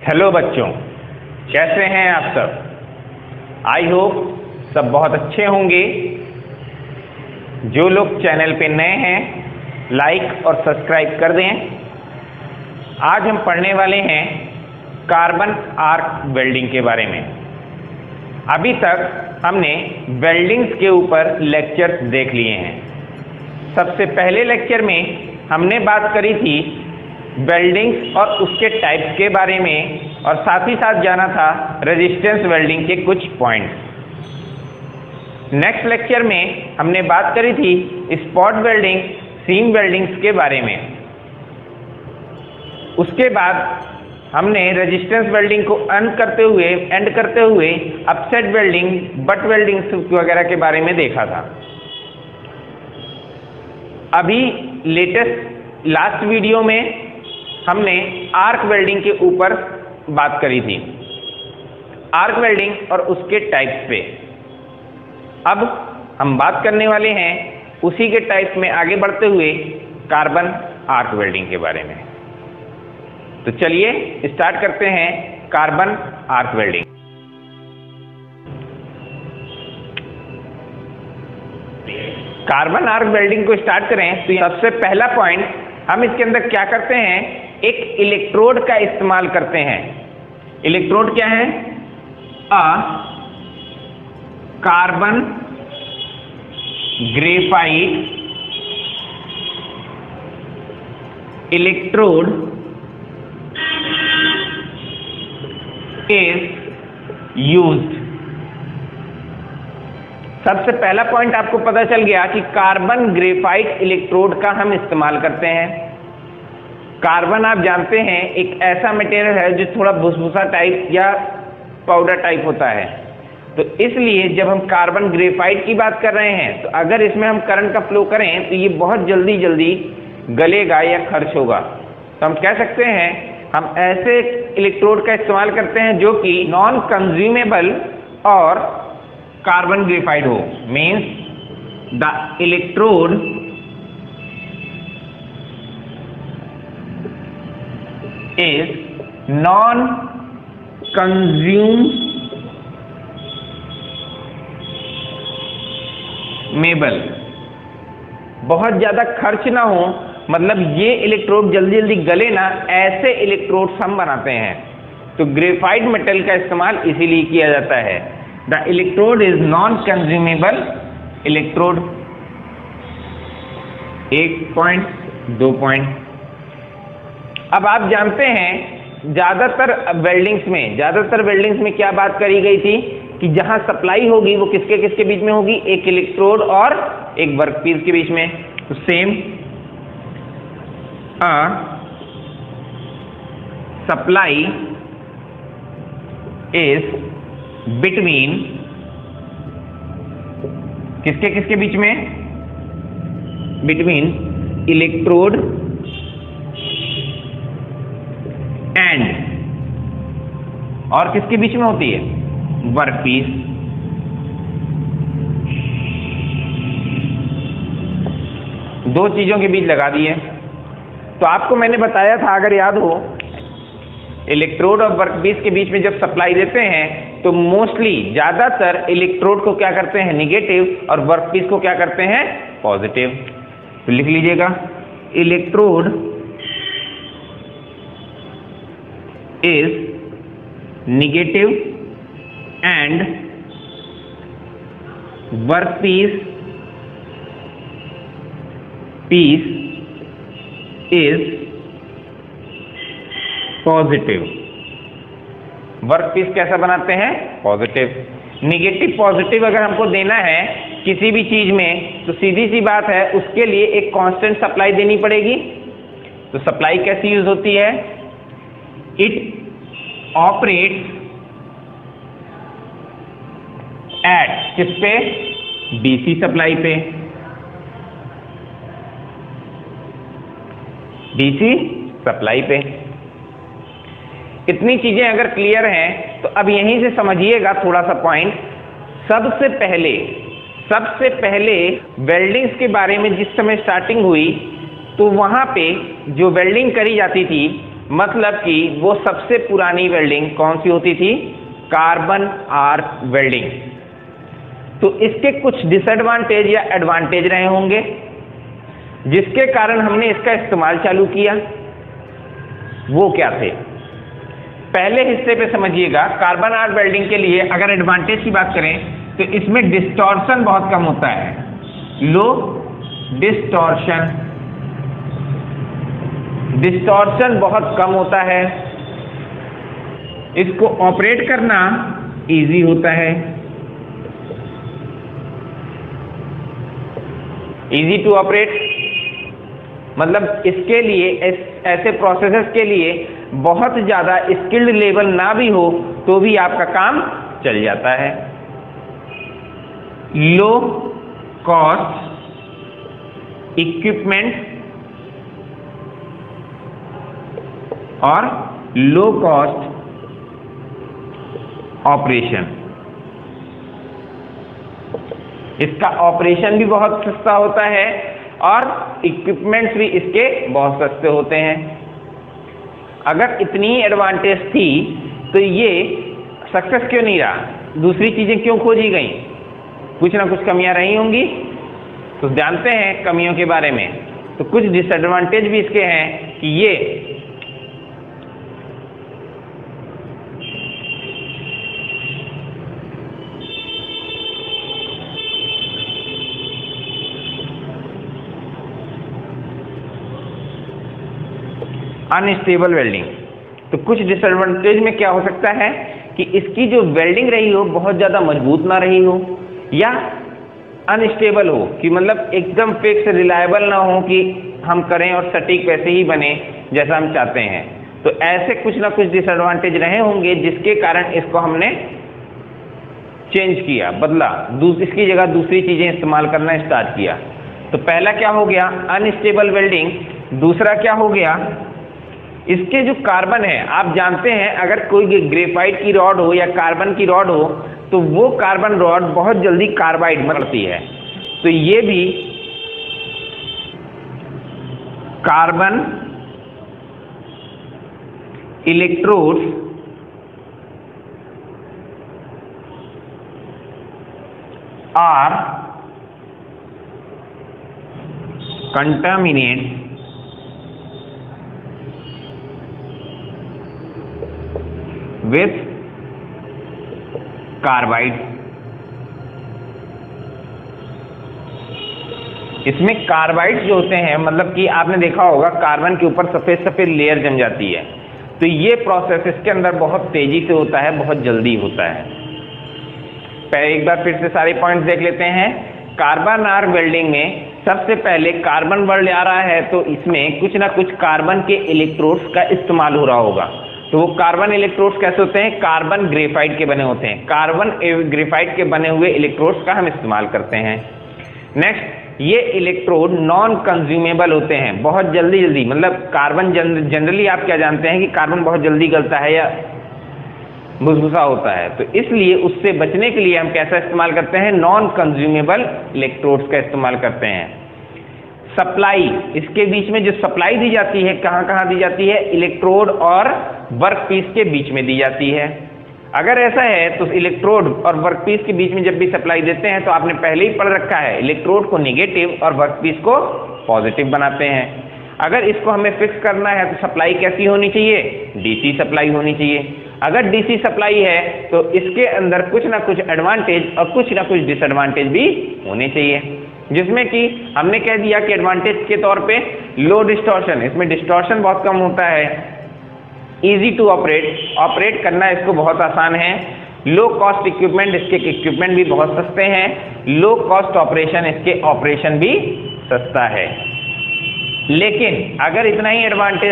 Hello बच्चों, कैसे हैं आप सब। आई होप सब बहुत अच्छे होंगे। जो लोग चैनल पे नए हैं लाइक और सब्सक्राइब कर दें। आज हम पढ़ने वाले हैं कार्बन आर्क वेल्डिंग के बारे में। अभी तक हमने वेल्डिंग्स के ऊपर लेक्चर्स देख लिए हैं। सबसे पहले लेक्चर में हमने बात करी थी वेल्डिंग्स और उसके टाइप्स के बारे में, और साथ ही साथ जाना था रेजिस्टेंस वेल्डिंग के कुछ पॉइंट्स। नेक्स्ट लेक्चर में हमने बात करी थी स्पॉट वेल्डिंग, सीम वेल्डिंग्स के बारे में। उसके बाद हमने रेजिस्टेंस वेल्डिंग को एंड करते हुए अपसेट वेल्डिंग, बट वेल्डिंग्स वगैरह के बारे में देखा था। अभी लेटेस्ट लास्ट वीडियो में हमने आर्क वेल्डिंग के ऊपर बात करी थी, आर्क वेल्डिंग और उसके टाइप्स पे। अब हम बात करने वाले हैं उसी के टाइप्स में आगे बढ़ते हुए कार्बन आर्क वेल्डिंग के बारे में। तो चलिए स्टार्ट करते हैं carbon arc welding. Carbon arc welding को स्टार्ट करें तो सबसे पहला पॉइंट, हम इसके अंदर क्या करते हैं, एक इलेक्ट्रोड का इस्तेमाल करते हैं। इलेक्ट्रोड क्या है? Carbon graphite electrode is used. सबसे पहला पॉइंट आपको पता चल गया कि कार्बन ग्रेफाइट इलेक्ट्रोड का हम इस्तेमाल करते हैं। कार्बन आप जानते हैं एक ऐसा मटेरियल है जो थोड़ा भुसभुसा टाइप या पाउडर टाइप होता है, तो इसलिए जब हम कार्बन ग्रेफाइट की बात कर रहे हैं तो अगर इसमें हम करंट का फ्लो करें तो ये बहुत जल्दी गलेगा या खर्च होगा। तो हम कह सकते हैं हम ऐसे इलेक्ट्रोड का इस्तेमाल करते हैं जो कि नॉन कंज्यूमेबल और कार्बन ग्रेफाइट हो। Means the electrode is non-consumable। बहुत ज्यादा खर्च ना हो, मतलब ये इलेक्ट्रोड जल्दी गले ना, ऐसे इलेक्ट्रोड्स हम बनाते हैं। तो ग्रेफाइट मेटल का इस्तेमाल इसीलिए किया जाता है। The electrode is non consumable electrode. 1 point 2 point. अब आप जानते हैं ज्यादातर वेल्डिंग्स में क्या बात करी गई थी कि जहां सप्लाई होगी वो किसके बीच में होगी, एक इलेक्ट्रोड और एक वर्कपीस के बीच में। तो सेम सप्लाई इज बिटवीन किसके बीच में, बिटवीन इलेक्ट्रोड एंड, और किसके बीच में होती है, वर्कपीस। दो चीजों के बीच लगा दिए। तो आपको मैंने बताया था, अगर याद हो, इलेक्ट्रोड और वर्कपीस के बीच में जब सप्लाई देते हैं तो मोस्टली ज्यादातर इलेक्ट्रोड को क्या करते हैं, निगेटिव, और वर्कपीस को क्या करते हैं, पॉजिटिव। तो लिख लीजिएगा, electrode is negative and workpiece is positive। Workpiece कैसा बनाते हैं, पॉजिटिव। निगेटिव पॉजिटिव अगर हमको देना है किसी भी चीज में तो सीधी सी बात है, उसके लिए एक कांस्टेंट सप्लाई देनी पड़ेगी। तो सप्लाई कैसी यूज होती है, it operates at किस पे, डीसी सप्लाई पे, डीसी सप्लाई पे। इतनी चीजें अगर क्लियर हैं तो अब यहीं से समझिएगा थोड़ा सा पॉइंट। सबसे पहले वेल्डिंग्स के बारे में जिस समय स्टार्टिंग हुई तो वहां पे जो वेल्डिंग करी जाती थी मतलब कि वो सबसे पुरानी वेल्डिंग कौन सी होती थी? Carbon arc welding. तो इसके कुछ डिसएडवांटेज या एडवांटेज रहे होंगे जिसके कारण हमने इसका इस्तेमाल चालू किया। वो क्या थे? पहले हिस्से पे समझिएगा। कार्बन आर्क वेल्डिंग के लिए अगर एडवांटेज की बात करें तो इसमें डिस्टॉर्शन बहुत कम होता है, लो डिस्टॉर्शन, डिस्टॉर्शन बहुत कम होता है। इसको ऑपरेट करना इजी होता है, इजी टू ऑपरेट। मतलब इसके लिए ऐसे प्रोसेसेस के लिए बहुत ज़्यादा स्किल्ड लेवल ना भी हो तो भी आपका काम चल जाता है। लो कॉस्ट इक्विपमेंट और लो कॉस्ट ऑपरेशन। इसका ऑपरेशन भी बहुत सस्ता होता है और इक्विपमेंट्स भी इसके बहुत सस्ते होते हैं। अगर इतनी एडवांटेज थी तो ये सक्सेस क्यों नहीं रहा? दूसरी चीजें क्यों खोजी गई? कुछ ना कुछ कमियां रही होंगी। तो जानते हैं कमियों के बारे में। तो कुछ डिसएडवांटेज भी इसके हैं कि ये अनस्टेबल वेल्डिंग। तो कुछ डिसएडवांटेज में क्या हो सकता है कि इसकी जो वेल्डिंग रही हो बहुत ज़्यादा मजबूत ना रही हो या अनस्टेबल हो, कि मतलब एकदम फिक्स रिलायबल ना हो कि हम करें और सटीक वैसे ही बने जैसा हम चाहते हैं। तो ऐसे कुछ ना कुछ डिसएडवांटेज रहे होंगे जिसके कारण इसको हमने चेंज किया, बदला, इसकी जगह दूसरी चीज़ें इस्तेमाल करना स्टार्ट किया। तो पहला क्या हो गया? Unstable welding. दूसरा क्या हो गया? इसके जो कार्बन है, आप जानते हैं अगर कोई ग्रेफाइट की रॉड हो या कार्बन की रॉड हो तो वो कार्बन रॉड बहुत जल्दी कार्बाइड बनती है। तो ये भी carbon electrodes are contaminate with carbide. इसमें कार्बाइड जो होते हैं, मतलब कि आपने देखा होगा कार्बन के ऊपर सफेद सफेद लेयर जम जाती है। तो ये प्रोसेस इसके अंदर बहुत तेजी से होता है, बहुत जल्दी होता है। पहले एक बार फिर से सारे पॉइंट्स देख लेते हैं। कार्बन आर्क वेल्डिंग में सबसे पहले कार्बन वर्ल्ड आ रहा है तो इसमें कुछ ना कुछ कार्बन के इलेक्ट्रोड्स का इस्तेमाल हो रहा होगा। तो वो कार्बन इलेक्ट्रोड्स कैसे होते हैं? कार्बन ग्रेफाइट के बने होते हैं। कार्बन ग्रेफाइट के बने हुए इलेक्ट्रोड्स का हम इस्तेमाल करते हैं। नेक्स्ट, ये इलेक्ट्रोड नॉन कंज्यूमेबल होते हैं, बहुत जल्दी मतलब कार्बन जनरली आप क्या जानते हैं कि कार्बन बहुत जल्दी गलता है या भुसभुसा होता है। तो इसलिए उससे बचने के लिए हम कैसा इस्तेमाल करते हैं? नॉन कंज्यूमेबल इलेक्ट्रोड्स का इस्तेमाल करते हैं। सप्लाई, इसके बीच में जो सप्लाई दी जाती है कहाँ कहाँ दी जाती है? इलेक्ट्रोड और वर्कपीस के बीच में दी जाती है। अगर ऐसा है तो इलेक्ट्रोड और वर्कपीस के बीच में जब भी सप्लाई देते हैं तो आपने पहले ही पढ़ रखा है, इलेक्ट्रोड को निगेटिव और वर्कपीस को पॉजिटिव बनाते हैं। अगर इसको हमें फिक्स करना है तो सप्लाई कैसी होनी चाहिए? डीसी सप्लाई होनी चाहिए। अगर डीसी सप्लाई है तो इसके अंदर कुछ ना कुछ एडवांटेज और कुछ ना कुछ डिसएडवांटेज भी होने चाहिए, जिसमें कि हमने कह दिया कि एडवांटेज के तौर पे लो डिस्टॉर्शन, इसमें डिस्टॉर्शन बहुत कम होता है, इजी टू ऑपरेट करना इसको बहुत आसान है, लो कॉस्ट इक्विपमेंट, इसके इक्विपमेंट भी बहुत सस्ते हैं, लो कॉस्ट ऑपरेशन, इसके ऑपरेशन भी सस्ता है। लेकिन अगर इतना ही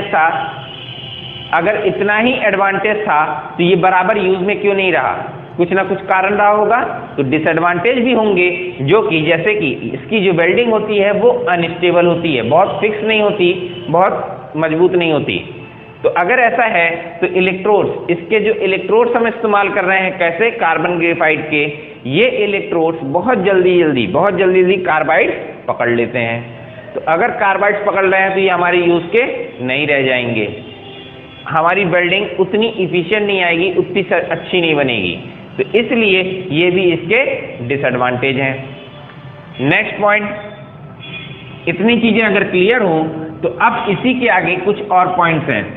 एडवांटेज था तो ये बराबर यूज में क्यों नहीं रहा? कुछ ना कुछ कारण रहा होगा। तो डिसएडवांटेज भी होंगे, जो कि जैसे कि इसकी जो वेल्डिंग होती है वो अनस्टेबल होती है, बहुत फिक्स नहीं होती, बहुत मजबूत नहीं होती। तो अगर ऐसा है तो इलेक्ट्रोड्स, इसके जो इलेक्ट्रोड्स हम इस्तेमाल कर रहे हैं कैसे? कार्बन ग्रेफाइट के, ये इलेक्ट्रोड्स बहुत जल्दी कार्बाइड पकड़ लेते हैं। तो अगर कार्बाइड्स पकड़ रहे हैं तो ये हमारे यूज के नहीं रह जाएंगे। हमारी वेल्डिंग उतनी इफिशिएंट नहीं आएगी, उतनी अच्छी नहीं बनेगी। तो इसलिए ये भी इसके डिसएडवांटेज हैं। नेक्स्ट पॉइंट, इतनी चीजें अगर क्लियर हो तो अब इसी के आगे कुछ और पॉइंट्स हैं।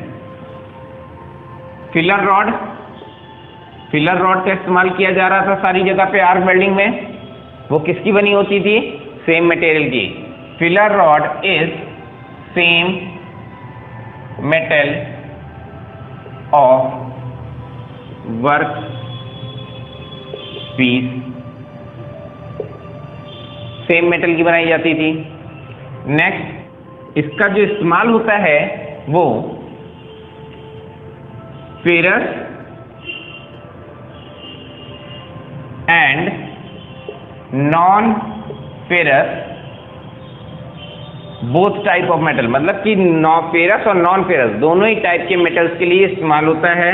फिलर रॉड, फिलर रॉड का इस्तेमाल किया जा रहा था सारी जगह पे आर्क वेल्डिंग में। वो किसकी बनी होती थी? सेम मटेरियल की। Filler rod is same metal of work piece, same metal की बनाई जाती थी। नेक्स्ट, इसका जो इस्तेमाल होता है वो ferrous and non ferrous both type of metal, मतलब कि फेरस और नॉन फेरस दोनों ही टाइप के मेटल्स के लिए इस्तेमाल होता है।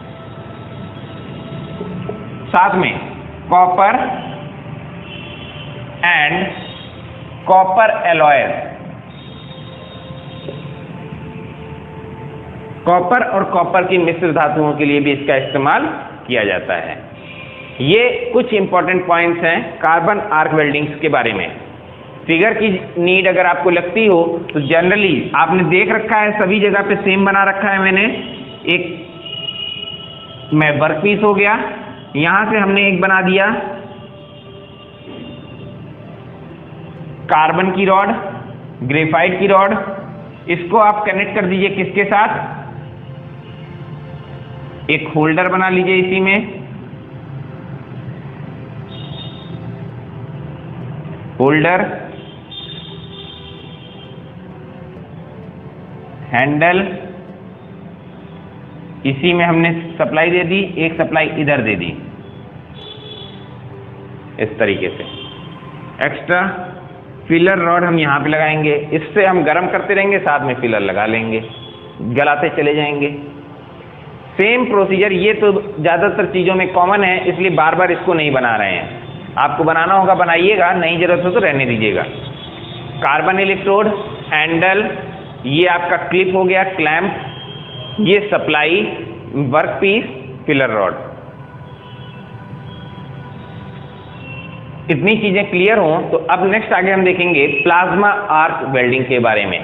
साथ में copper and copper alloys, copper और कॉपर की मिश्र धातुओं के लिए भी इसका इस्तेमाल किया जाता है। ये कुछ इंपॉर्टेंट पॉइंट्स हैं कार्बन आर्क वेल्डिंग्स के बारे में। फिगर की नीड अगर आपको लगती हो तो जनरली आपने देख रखा है, सभी जगह पे सेम बना रखा है मैंने। एक में वर्क पीस हो गया, यहां से हमने एक बना दिया कार्बन की रॉड, ग्रेफाइट की रॉड। इसको आप कनेक्ट कर दीजिए किसके साथ? एक होल्डर बना लीजिए इसी में, होल्डर, हैंडल, इसी में हमने सप्लाई दे दी, एक सप्लाई इधर दे दी इस तरीके से। एक्स्ट्रा फिलर रॉड हम यहाँ पे लगाएंगे, इससे हम गर्म करते रहेंगे, साथ में फिलर लगा लेंगे, गलाते चले जाएंगे। सेम प्रोसीजर, ये तो ज़्यादातर चीज़ों में कॉमन है, इसलिए बार बार इसको नहीं बना रहे हैं। आपको बनाना होगा बनाइएगा, नहीं जरूरत हो तो रहने दीजिएगा। कार्बन इलेक्ट्रोड, हैंडल, ये आपका क्लिप हो गया, क्लैंप, ये supply, work piece, filler rod. इतनी चीजें क्लियर हों तो अब नेक्स्ट आगे हम देखेंगे प्लाज्मा आर्क वेल्डिंग के बारे में।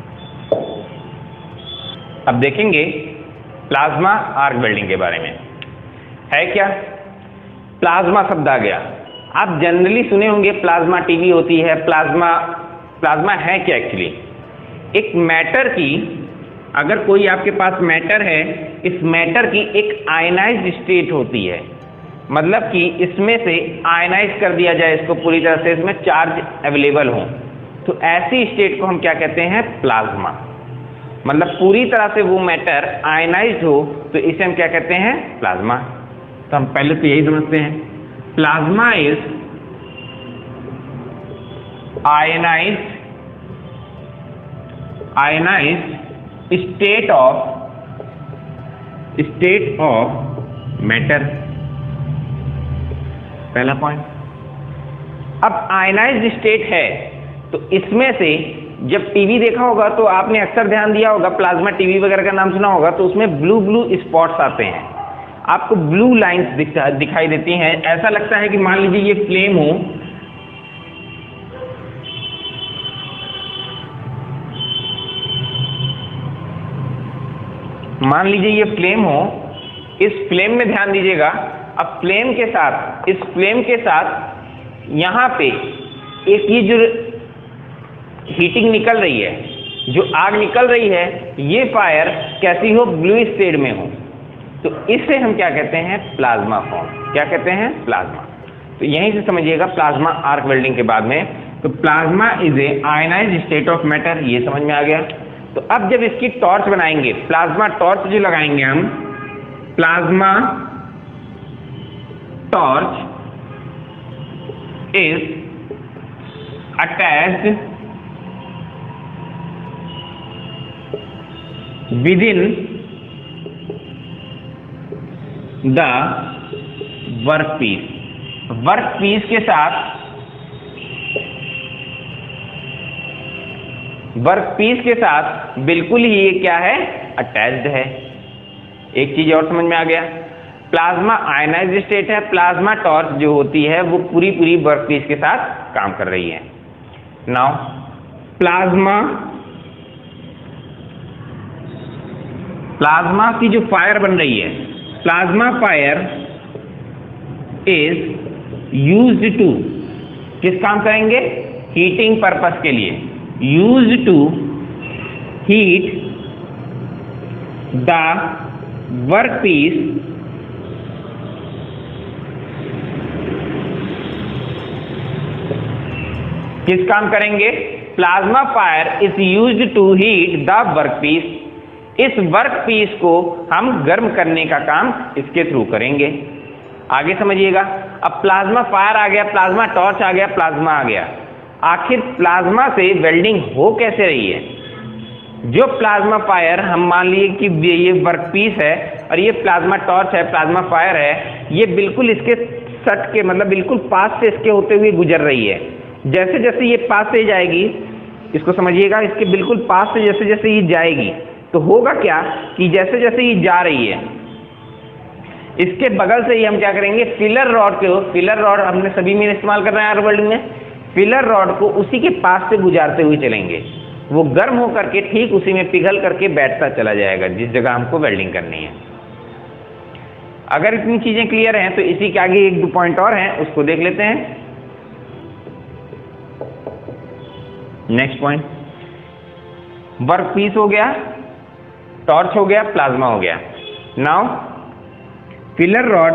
अब देखेंगे प्लाज्मा आर्क वेल्डिंग के बारे में। है क्या? प्लाज्मा शब्द आ गया। आप जनरली सुने होंगे प्लाज्मा टीवी होती है, प्लाज्मा है क्या एक्चुअली? एक मैटर की, अगर कोई आपके पास मैटर है, इस मैटर की एक आयनाइज्ड स्टेट होती है, मतलब कि इसमें से आयनाइज कर दिया जाए इसको पूरी तरह से, इसमें चार्ज अवेलेबल हो, तो ऐसी स्टेट को हम क्या कहते हैं? प्लाज्मा। मतलब पूरी तरह से वो मैटर आयनाइज्ड हो तो इसे हम क्या कहते हैं? प्लाज्मा। तो हम पहले तो यही समझते हैं, plasma is ionised state of matter. पहला पॉइंट। अब आयनाइज्ड स्टेट है तो इसमें से, जब टीवी देखा होगा तो आपने अक्सर ध्यान दिया होगा, प्लाज्मा टीवी वगैरह का नाम सुना होगा, तो उसमें ब्लू ब्लू स्पॉट्स आते हैं, आपको ब्लू लाइंस दिखाई देती हैं। ऐसा लगता है कि मान लीजिए ये फ्लेम हो, मान लीजिए ये फ्लेम हो, इस फ्लेम में ध्यान दीजिएगा। अब फ्लेम के साथ, इस फ्लेम के साथ यहाँ पे एक ये जो हीटिंग निकल रही है, जो आग निकल रही है, ये फायर कैसी हो? ब्लू शेड में हो, तो इसे हम क्या कहते हैं? Plasma form. क्या कहते हैं? प्लाज्मा। तो यहीं से समझिएगा प्लाज्मा आर्क वेल्डिंग के बाद में, तो plasma is a ionised state of matter, ये समझ में आ गया। तो अब जब इसकी टॉर्च बनाएंगे, प्लाज्मा टॉर्च जो लगाएंगे हम, plasma torch is attached within the workpiece. Workpiece के साथ, वर्कपीस के साथ बिल्कुल ही ये क्या है? अटैच्ड है। एक चीज और समझ में आ गया, प्लाज्मा आयनाइज्ड स्टेट है, प्लाज्मा टॉर्च जो होती है वो पूरी पूरी वर्कपीस के साथ काम कर रही है। नाउ प्लाज्मा की जो फायर बन रही है, plasma fire is used to, किस काम करेंगे, हीटिंग पर्पस के लिए, used to heat the workpiece किस काम करेंगे, plasma fire is used to heat the workpiece, इस वर्कपीस को हम गर्म करने का काम इसके थ्रू करेंगे। आगे समझिएगा, अब प्लाज्मा फायर आ गया, प्लाज्मा टॉर्च आ गया, प्लाज्मा आ गया, आखिर प्लाज्मा से वेल्डिंग हो कैसे रही है। जो प्लाज्मा फायर, हम मान लिए कि ये वर्कपीस है और ये प्लाज्मा टॉर्च है, प्लाज्मा फायर है, ये बिल्कुल इसके सट के मतलब बिल्कुल पास से इसके होते हुए गुजर रही है। जैसे जैसे ये पास से जाएगी, इसको समझिएगा, इसके बिल्कुल पास से जैसे जैसे ये जाएगी तो होगा क्या कि जैसे जैसे ये जा रही है, इसके बगल से ही हम क्या करेंगे, फिलर रॉड को, फिलर रॉड हमने सभी में इस्तेमाल कर रहे हैं आर वेल्डिंग में, फिलर रॉड को उसी के पास से गुजारते हुए चलेंगे, वो गर्म होकर के ठीक उसी में पिघल करके बैठता चला जाएगा जिस जगह हमको वेल्डिंग करनी है। अगर इतनी चीजें क्लियर हैं तो इसी के आगे एक दो पॉइंट और हैं, उसको देख लेते हैं। नेक्स्ट पॉइंट, वर्कपीस हो गया, टॉर्च हो गया, प्लाज्मा हो गया। Now filler rod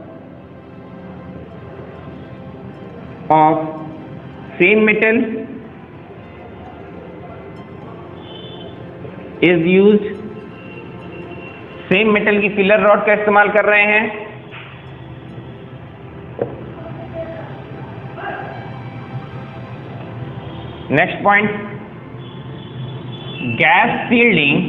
of same metal is used, same metal की फिलर रॉड का इस्तेमाल कर रहे हैं। Next point, gas shielding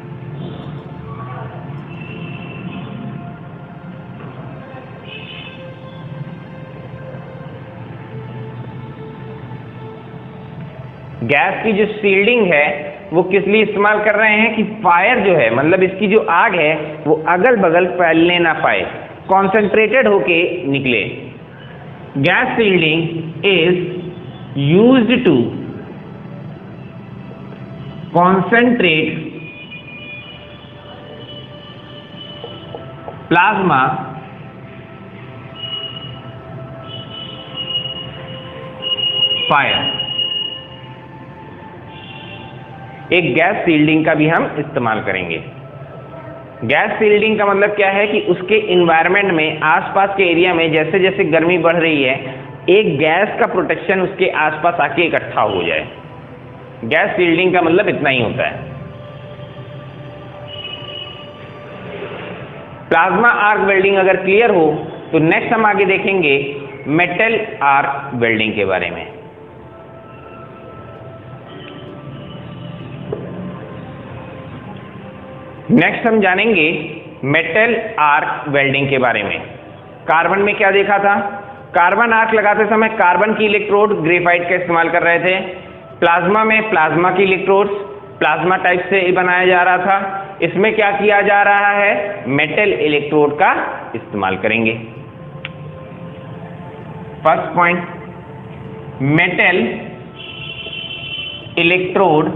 gas की जो शील्डिंग है वो किस लिए इस्तेमाल कर रहे हैं कि फायर जो है, मतलब इसकी जो आग है वो अगल बगल फैलने ना पाए, कॉन्सेंट्रेटेड होके निकले। Gas shielding is used to concentrate plasma fire, एक गैस शील्डिंग का भी हम इस्तेमाल करेंगे। गैस शील्डिंग का मतलब क्या है कि उसके इन्वायरमेंट में, आसपास के एरिया में जैसे जैसे गर्मी बढ़ रही है, एक गैस का प्रोटेक्शन उसके आसपास आके इकट्ठा हो जाए। गैस शील्डिंग का मतलब इतना ही होता है। प्लाज्मा आर्क वेल्डिंग अगर क्लियर हो तो नेक्स्ट हम आगे देखेंगे मेटल आर्क वेल्डिंग के बारे में। नेक्स्ट हम जानेंगे मेटल आर्क वेल्डिंग के बारे में। कार्बन में क्या देखा था, कार्बन आर्क लगाते समय कार्बन की इलेक्ट्रोड ग्रेफाइट का इस्तेमाल कर रहे थे। प्लाज्मा में प्लाज्मा की इलेक्ट्रोड्स प्लाज्मा टाइप से बनाया जा रहा था। इसमें क्या किया जा रहा है, मेटल इलेक्ट्रोड का इस्तेमाल करेंगे। First point, metal electrode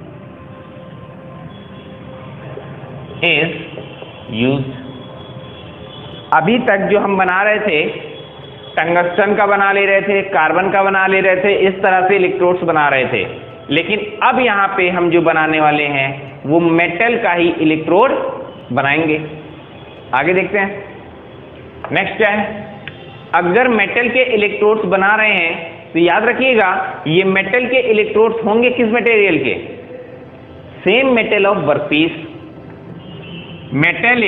is used. अभी तक जो हम बना रहे थे, टंगस्टन का बना ले रहे थे, कार्बन का बना ले रहे थे, इस तरह से इलेक्ट्रोड्स बना रहे थे, लेकिन अब यहाँ पे हम जो बनाने वाले हैं वो मेटल का ही इलेक्ट्रोड बनाएंगे। आगे देखते हैं। नेक्स्ट क्या है, अगर मेटल के इलेक्ट्रोड्स बना रहे हैं तो याद रखिएगा ये मेटल के इलेक्ट्रोड्स होंगे किस मटेरियल के, same metal of workpiece. Metal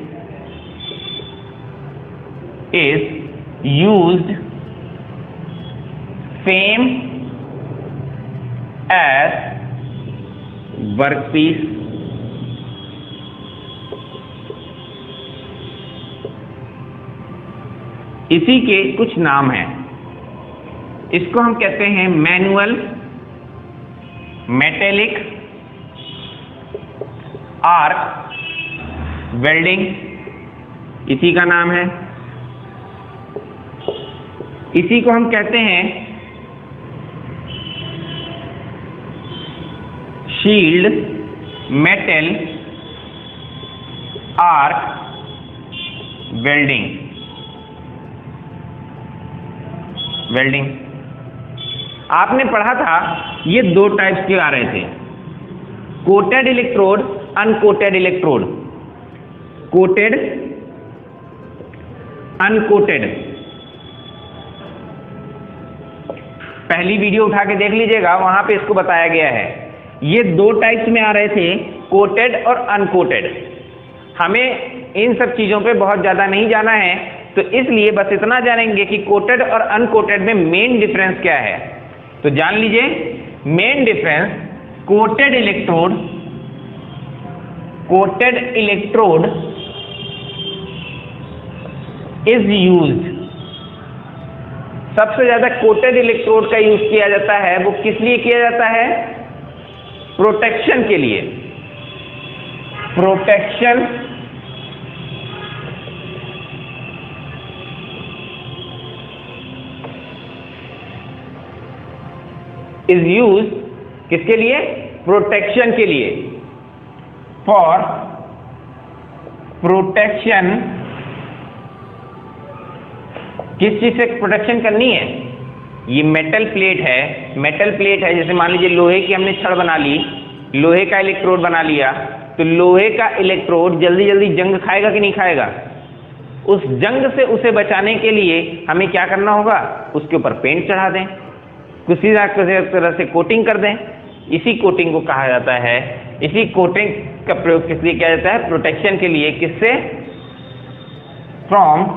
is used same as workpiece। इसी के कुछ नाम हैं, इसको हम कहते हैं मैनुअल, मेटेलिक आर्क वेल्डिंग, इसी का नाम है। इसी को हम कहते हैं शील्ड मेटल आर्क वेल्डिंग। आपने पढ़ा था ये दो टाइप्स के आ रहे थे, coated electrode, uncoated electrode. Coated, uncoated. पहली वीडियो उठा के देख लीजिएगा, वहां पे इसको बताया गया है। ये दो टाइप्स में आ रहे थे, कोटेड और अनकोटेड। हमें इन सब चीजों पे बहुत ज्यादा नहीं जाना है, तो इसलिए बस इतना जानेंगे कि कोटेड और अनकोटेड में मेन डिफरेंस क्या है। तो जान लीजिए main difference, coated electrode is used, सबसे ज्यादा कोटेड इलेक्ट्रोड का यूज किया जाता है। वो किस लिए किया जाता है? प्रोटेक्शन के लिए। प्रोटेक्शन इज यूज, किसके लिए? प्रोटेक्शन के लिए। फॉर प्रोटेक्शन, किस चीज से प्रोटेक्शन करनी है? ये मेटल प्लेट है, जैसे मान लीजिए लोहे की हमने छड़ बना ली, लोहे का इलेक्ट्रोड बना लिया, तो लोहे का इलेक्ट्रोड जल्दी जल्दी जंग खाएगा कि नहीं खाएगा? उस जंग से उसे बचाने के लिए हमें क्या करना होगा? उसके ऊपर पेंट चढ़ा दें, किसी तरह से कोटिंग कर दें। इसी कोटिंग को कहा जाता है, इसी कोटिंग का प्रयोग किस लिए किया जाता है? प्रोटेक्शन के लिए। किससे? From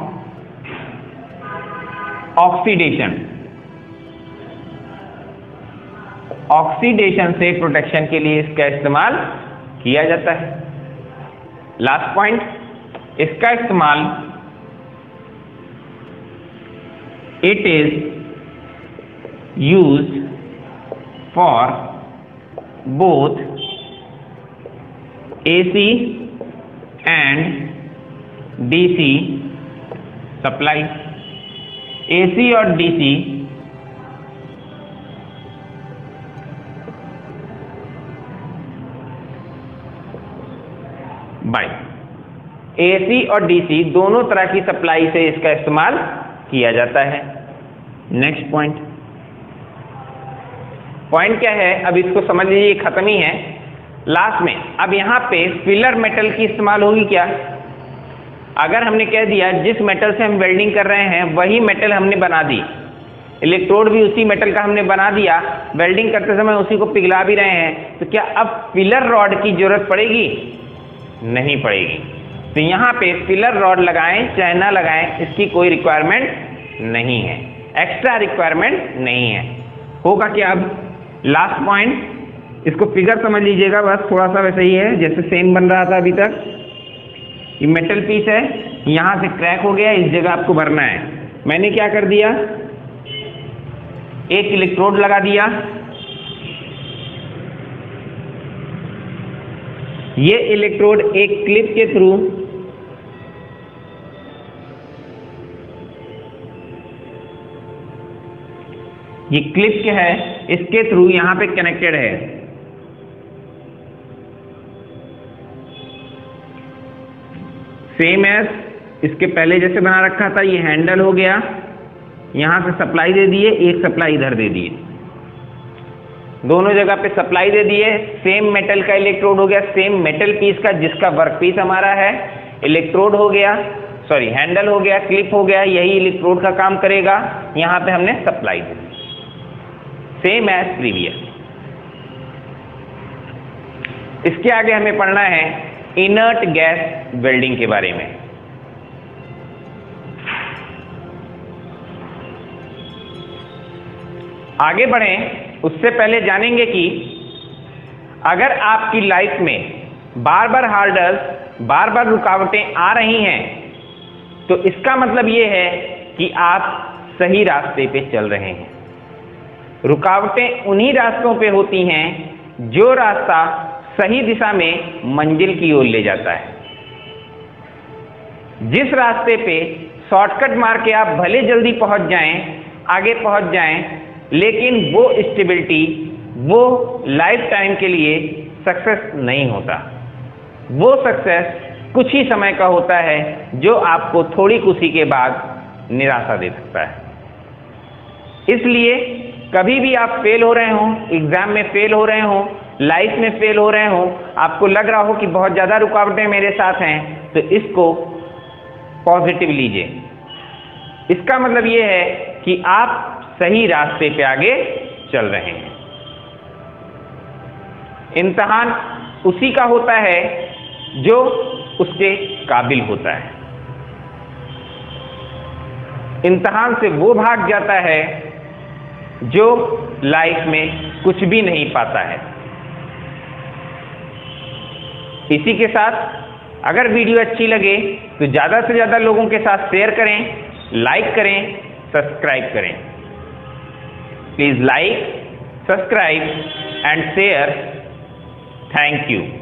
oxidation. ऑक्सीडेशन से प्रोटेक्शन के लिए इसका इस्तेमाल किया जाता है। लास्ट पॉइंट, इसका इस्तेमाल it is used for both AC and DC supply. AC और DC AC और DC दोनों तरह की सप्लाई से इसका इस्तेमाल किया जाता है। नेक्स्ट पॉइंट क्या है? अब इसको समझ लीजिए, खत्म ही है। लास्ट में अब यहां पे फिलर मेटल की इस्तेमाल होगी क्या? अगर हमने कह दिया जिस मेटल से हम वेल्डिंग कर रहे हैं वही मेटल हमने बना दी, इलेक्ट्रोड भी उसी मेटल का हमने बना दिया, वेल्डिंग करते समय उसी को पिघला भी रहे हैं, तो क्या अब फिलर रॉड की जरूरत पड़ेगी? नहीं पड़ेगी। तो यहाँ पे फिलर रॉड लगाएं चाहे ना लगाएं, इसकी कोई रिक्वायरमेंट नहीं है, एक्स्ट्रा रिक्वायरमेंट नहीं है। होगा क्या? अब लास्ट पॉइंट, इसको फिगर समझ लीजिएगा, बस थोड़ा सा वैसे ही है जैसे सेम बन रहा था अभी तक। ये मेटल पीस है, यहां से क्रैक हो गया, इस जगह आपको भरना है। मैंने क्या कर दिया? एक इलेक्ट्रोड लगा दिया, ये इलेक्ट्रोड एक क्लिप के थ्रू ये क्लिप क्या है, इसके थ्रू यहां पे कनेक्टेड है। सेम एज इसके पहले जैसे बना रखा था, ये हैंडल हो गया, यहां से सप्लाई दे दिए, एक सप्लाई इधर दे दिए, दोनों जगह पे सप्लाई दे दिए। सेम मेटल का इलेक्ट्रोड हो गया, सेम मेटल पीस का, जिसका वर्क पीस हमारा है, इलेक्ट्रोड हो गया, सॉरी हैंडल हो गया, क्लिप हो गया, यही इलेक्ट्रोड का काम करेगा। यहां पे हमने सप्लाई दी, सेम एज प्रीवियस। इसके आगे हमें पढ़ना है इनर्ट गैस वेल्डिंग के बारे में। आगे बढ़ें उससे पहले जानेंगे कि अगर आपकी लाइफ में बार बार हार्डल्स, बार बार रुकावटें आ रही हैं, तो इसका मतलब ये है कि आप सही रास्ते पे चल रहे हैं। रुकावटें उन्हीं रास्तों पे होती हैं जो रास्ता सही दिशा में मंजिल की ओर ले जाता है। जिस रास्ते पे शॉर्टकट मार के आप भले जल्दी पहुंच जाएं, आगे पहुंच जाएं, लेकिन वो स्टेबिलिटी, वो लाइफ टाइम के लिए सक्सेस नहीं होता। वो सक्सेस कुछ ही समय का होता है जो आपको थोड़ी खुशी के बाद निराशा दे सकता है। इसलिए कभी भी आप फेल हो रहे हों, एग्जाम में फेल हो रहे हों, लाइफ में फेल हो रहे हों, आपको लग रहा हो कि बहुत ज़्यादा रुकावटें मेरे साथ हैं, तो इसको पॉजिटिव लीजिए। इसका मतलब ये है कि आप सही रास्ते पे आगे चल रहे हैं। इम्तिहान उसी का होता है जो उसके काबिल होता है। इम्तिहान से वो भाग जाता है जो लाइफ में कुछ भी नहीं पाता है। इसी के साथ अगर वीडियो अच्छी लगे तो ज़्यादा से ज़्यादा लोगों के साथ शेयर करें, लाइक करें, सब्सक्राइब करें। Please like, subscribe and share. Thank you.